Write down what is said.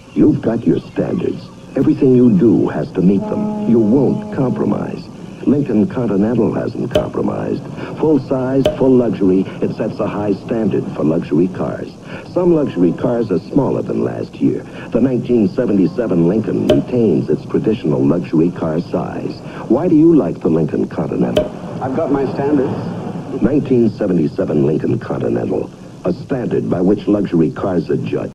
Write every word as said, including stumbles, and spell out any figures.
You've got your standards. Everything you do has to meet them. You won't compromise. Lincoln Continental hasn't compromised. Full size, full luxury, it sets a high standard for luxury cars. Some luxury cars are smaller than last year. The nineteen seventy-seven Lincoln retains its traditional luxury car size. Why do you like the Lincoln Continental? I've got my standards. nineteen seventy-seven Lincoln Continental, a standard by which luxury cars are judged.